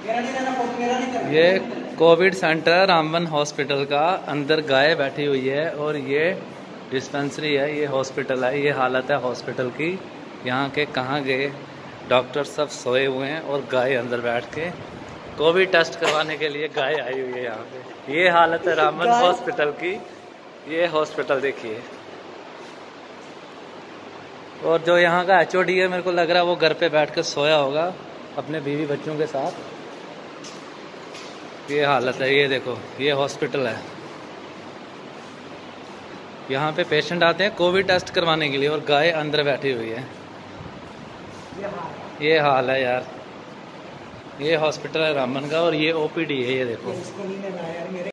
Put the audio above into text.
ये Covid centre Ramban hospital का, अंदर गाय बैठी हुई है और ये डिस्पेंसरी है, ये हॉस्पिटल है। ये हालत है हॉस्पिटल की। यहाँ के कहाँ गए डॉक्टर, सब सोए हुए हैं और गाय अंदर बैठ के कोविड टेस्ट करवाने के लिए गाय आई हुई है यहाँ पे। ये हालत है रामबन हॉस्पिटल की। ये हॉस्पिटल देखिए। और जो यहाँ का HOD है, मेरे को लग रहा है वो घर पे बैठ कर सोया होगा अपने बीवी बच्चों के साथ। ये हालत है, ये देखो, ये हॉस्पिटल है। यहाँ पे पेशेंट आते हैं कोविड टेस्ट करवाने के लिए और गाय अंदर बैठी हुई है। ये हाल है यार। ये हॉस्पिटल है रामबन का और ये OPD है, ये देखो।